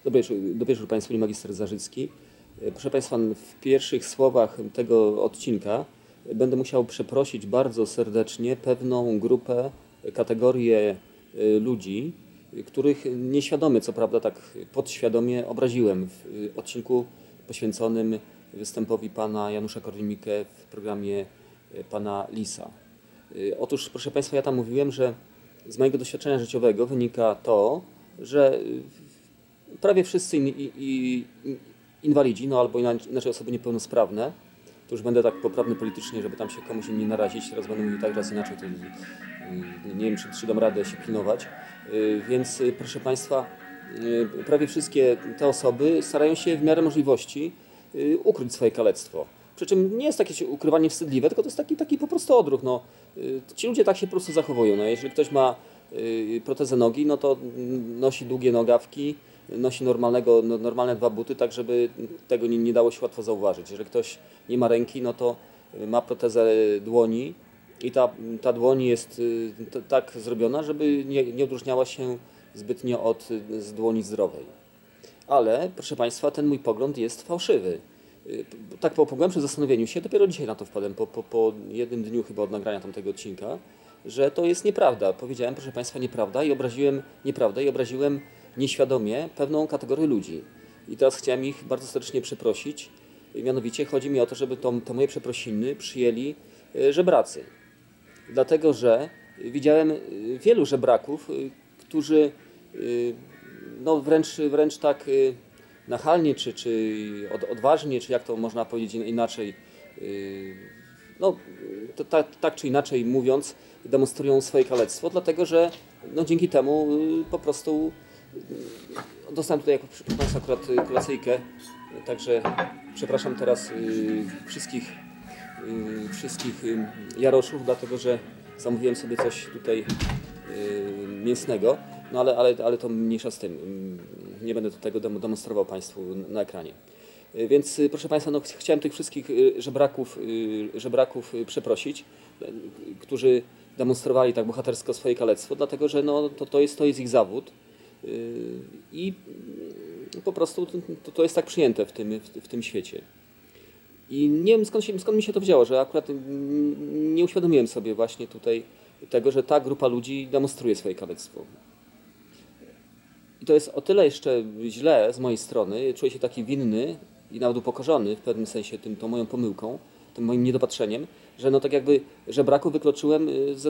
Dobry wieczór Państwu, nie magister Zarzycki. Proszę Państwa, w pierwszych słowach tego odcinka będę musiał przeprosić bardzo serdecznie pewną grupę, kategorię ludzi, których nieświadomie, co prawda tak podświadomie obraziłem w odcinku poświęconym występowi pana Janusza Korwin-Mikke w programie pana Lisa. Otóż, proszę Państwa, ja tam mówiłem, że z mojego doświadczenia życiowego wynika to, że prawie wszyscy inwalidzi, no albo inaczej osoby niepełnosprawne, to już będę tak poprawny politycznie, żeby tam się komuś nie narazić, teraz będę mówił tak, raz inaczej, to nie wiem, czy dam radę się pilnować. Więc proszę Państwa, prawie wszystkie te osoby starają się w miarę możliwości ukryć swoje kalectwo. Przy czym nie jest takie ukrywanie wstydliwe, tylko to jest taki po prostu odruch. No, ci ludzie tak się po prostu zachowują. No, jeżeli ktoś ma protezę nogi, no to nosi długie nogawki, nosi normalne dwa buty, tak żeby tego nie dało się łatwo zauważyć. Jeżeli ktoś nie ma ręki, no to ma protezę dłoni i ta dłoń jest tak zrobiona, żeby nie odróżniała się zbytnio z dłoni zdrowej. Ale, proszę Państwa, ten mój pogląd jest fałszywy. Tak po głębszym zastanowieniu się, dopiero dzisiaj na to wpadłem, po jednym dniu chyba od nagrania tamtego odcinka, że to jest nieprawda. Powiedziałem, proszę Państwa, nieprawda i obraziłem nieświadomie pewną kategorię ludzi. I teraz chciałem ich bardzo serdecznie przeprosić. Mianowicie chodzi mi o to, żeby to moje przeprosiny przyjęli żebracy. Dlatego, że widziałem wielu żebraków, którzy no wręcz tak nachalnie, czy odważnie, czy jak to można powiedzieć inaczej, no tak czy inaczej mówiąc, demonstrują swoje kalectwo, dlatego że no, dzięki temu po prostu dostałem tutaj jako proszę Państwa akurat kolacyjkę, także przepraszam teraz wszystkich jaroszów, dlatego że zamówiłem sobie coś tutaj mięsnego, no ale to mniejsza z tym, nie będę tego demonstrował Państwu na ekranie. Więc proszę Państwa, no, chciałem tych wszystkich żebraków przeprosić, którzy demonstrowali tak bohatersko swoje kalectwo, dlatego że no, to jest ich zawód i po prostu to jest tak przyjęte w tym świecie. I nie wiem skąd mi się to wzięło, że akurat nie uświadomiłem sobie właśnie tutaj tego, że ta grupa ludzi demonstruje swoje kalectwo. I to jest o tyle jeszcze źle z mojej strony, czuję się taki winny i nawet upokorzony w pewnym sensie tą moją pomyłką, tym moim niedopatrzeniem, że no tak jakby żebraków wykluczyłem ze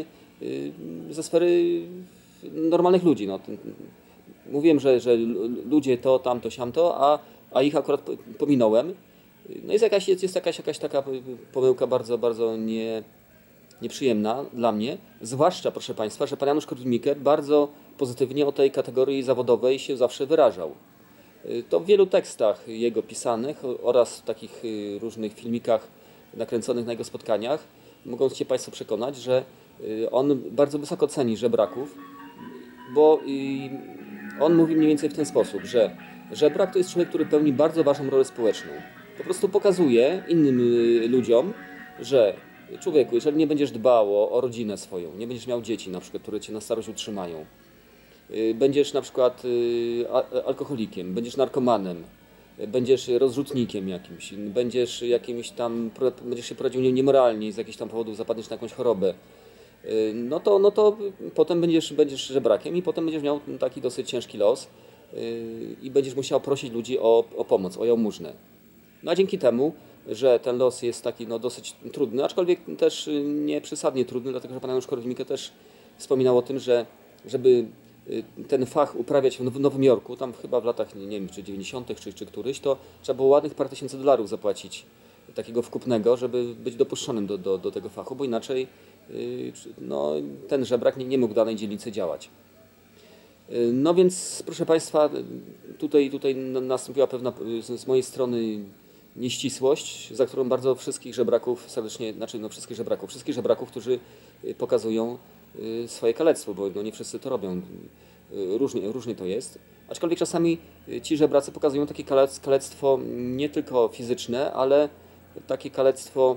sfery normalnych ludzi. No. Mówiłem, że ludzie to, tamto, siamto, a ich akurat pominąłem. No jest jakaś taka pomyłka bardzo, bardzo nieprzyjemna dla mnie, zwłaszcza, proszę Państwa, że pan Janusz Korwin-Mikke bardzo pozytywnie o tej kategorii zawodowej się zawsze wyrażał. To w wielu tekstach jego pisanych oraz w takich różnych filmikach nakręconych na jego spotkaniach mogą się Państwo przekonać, że on bardzo wysoko ceni żebraków, bo on mówi mniej więcej w ten sposób, że żebrak to jest człowiek, który pełni bardzo ważną rolę społeczną. Po prostu pokazuje innym ludziom, że człowieku, jeżeli nie będziesz dbał o rodzinę swoją, nie będziesz miał dzieci na przykład, które cię na starość utrzymają, będziesz na przykład alkoholikiem, będziesz narkomanem, będziesz rozrzutnikiem jakimś, będziesz się prowadził niemoralnie i z jakichś tam powodów zapadniesz na jakąś chorobę, no to potem będziesz żebrakiem i potem będziesz miał taki dosyć ciężki los i będziesz musiał prosić ludzi o pomoc, o jałmużnę. No a dzięki temu, że ten los jest taki no, dosyć trudny, aczkolwiek też nie przesadnie trudny, dlatego że pan Janusz Korwin-Mikke też wspominał o tym, że żeby ten fach uprawiać w Nowym Jorku, tam chyba w latach, nie wiem, czy 90. czy któryś, to trzeba było ładnych parę tysięcy dolarów zapłacić takiego wkupnego, żeby być dopuszczonym do tego fachu, bo inaczej no, ten żebrak nie mógł w danej dzielnicy działać. No więc, proszę Państwa, tutaj nastąpiła pewna z mojej strony nieścisłość, za którą bardzo wszystkich żebraków serdecznie, wszystkich żebraków, którzy pokazują swoje kalectwo, bo no nie wszyscy to robią, różnie to jest. Aczkolwiek czasami ci żebracy pokazują takie kalectwo nie tylko fizyczne, ale takie kalectwo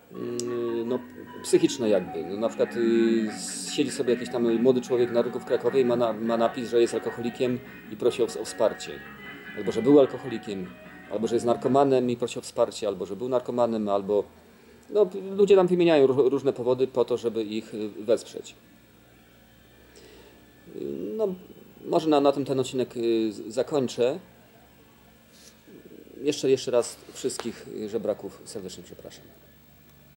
no, psychiczne jakby. No, na przykład siedzi sobie jakiś tam młody człowiek na rynku w Krakowie i ma napis, że jest alkoholikiem i prosi o wsparcie. Albo że był alkoholikiem, albo że jest narkomanem i prosi o wsparcie, albo że był narkomanem, albo... No, ludzie tam wymieniają różne powody po to, żeby ich wesprzeć. No, może na tym ten odcinek zakończę. Jeszcze raz wszystkich żebraków serdecznie przepraszam.